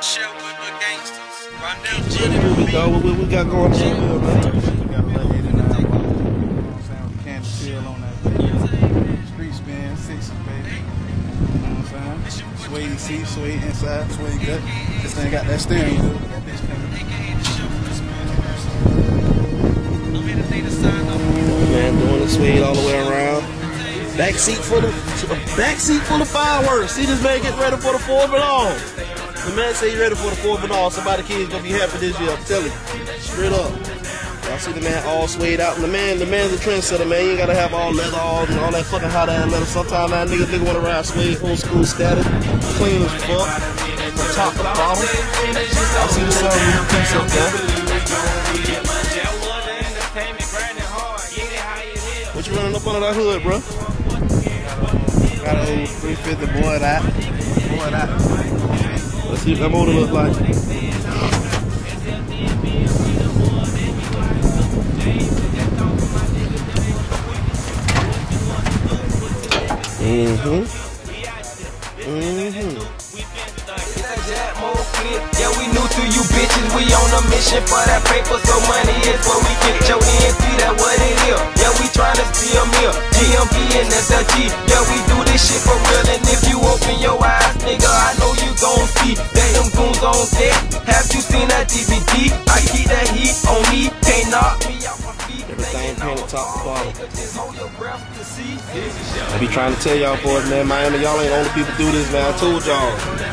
Share with the gangsters. Here we go. What we got going on here, man? We got a little 89 ball. You know what I'm saying? With candy chill on that baby. Street spin, 60s, baby. You know what I'm saying? Suede seat, suede inside, suede gut. This thing got that steering wheel. Man, doing the suede all the way around. Backseat full of fireworks. See this man getting ready for the 4th and all. The man say he ready for the 4th and all. Somebody kids gonna be happy this year. I'm telling you, straight up. Y'all see the man all suede out. And the man's a trendsetter, man. You ain't gotta have all leather, all that fucking hot ass leather. Sometimes that nigga wanna ride suede, old school status, clean as fuck, from top to bottom. Y'all see the sunroof piece up there. What you running up under that hood, bro? Got an old 350 boy that. Let's see what that motor look like. Yeah, we new to you bitches, we on a mission for that paper, so money is what we get. Your ENT, that what it is. Yeah, we tryna steal meal, GMB and SLG. Yeah, we do this shit for real, and if you open your eyes, nigga, I know you gon' see that them goons on deck. Have you seen that DVD? I keep that heat on me, can't knock me off my feet. Everything painted top to bottom. I be trying to tell y'all boys, man, Miami, y'all ain't the only people do this, man. I told y'all.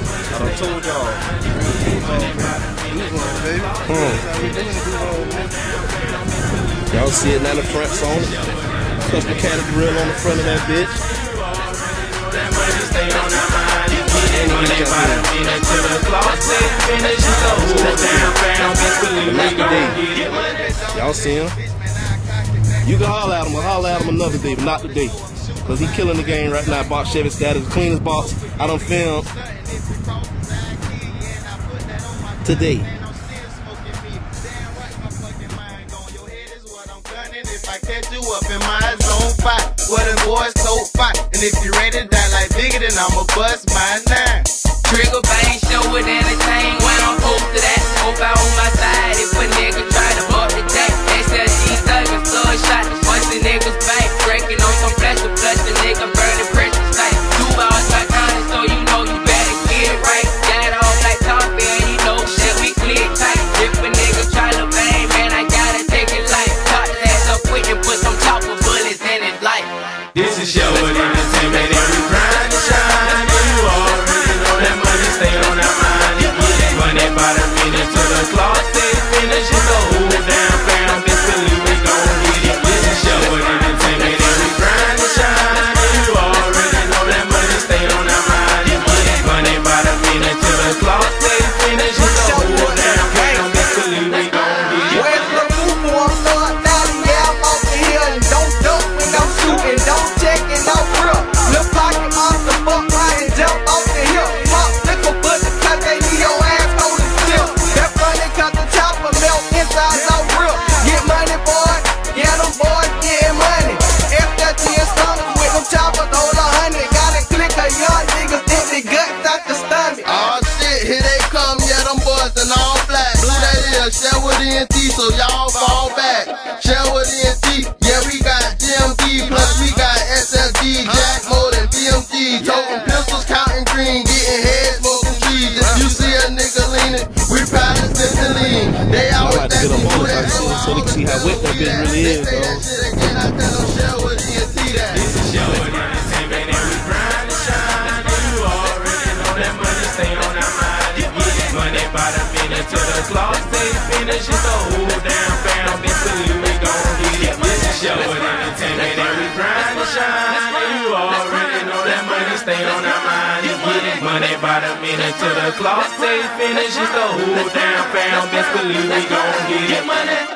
Y'all see it now, the front's on it. Custom caddy grill on the front of that bitch. Y'all see him? You can holler at him another day, but not today. Cause he killing the game right now. Box Chevy status, the cleanest box I done filmed today. If I catch you up in my zone fight, what them boys so fight. And if you ready to die like bigger, then I'ma bust my 9. Trigger bang, show it anything when I'm close to that. Hope I on my side if a nigga try to buck the jack. SLG thuggin', blood shot, bustin' niggas back. Breaking on some flesh to flush the nigga, burning pressure tight. 2 balls by counting, so you know you better get it right. Got it off like top and you know shit, we clear tight. If a nigga try to bang, man, I gotta take it light. Top his ass up quick and put some chopper bullets in his life. This is show with entertainment and we grind and shine. You already know that money stay on our mind. Run that by the minute to the clock, stay finished. It's the whole damn fam, best believe we gon' get it. This is show with entertainment and we grind and shine. You already know that money stay on our mind. Run that by the minute to the clock, stay finished. It's the whole damn fam, best believe we gon' get it. Where's the move for a start? Yeah, I'm off the hill and don't duck when I'm shooting. Don't check it out real. Look pocket off the fuck right and jump off the hill. Pop liquor bullet cause they need your ass holding still. That funny cause the chopper melt inside so real. Get money, boy. Yeah, them boys getting money. F-30 installers with them choppers hold 100. Gotta click a young niggas empty guts out the stomach. Oh shit, here they come, yeah, them boys in all black. Who that is? Share with ENT, so y'all fall back. Share with ENT, yeah, we got GMB, plus we got SLG, Jack Mode and BMG. Toting pistols, counting green, getting head, smoking trees. If you see a nigga leaning, we probably simply lean. They always I like to get up on it so they can see how wet that bitch really is, though. I tell them share with ENT that. This is show with entertainment and we grind and shine. You already know that money stay on our mind. Money by the minute to the clock, stay finished. It's the whole damn fam, best believe we gon' get it. This is show with entertainment and we grind and shine. You already know that money stay on our mind. Money by the minute to the clock, stay finished. It's the whole damn fam, best believe we gon' get it.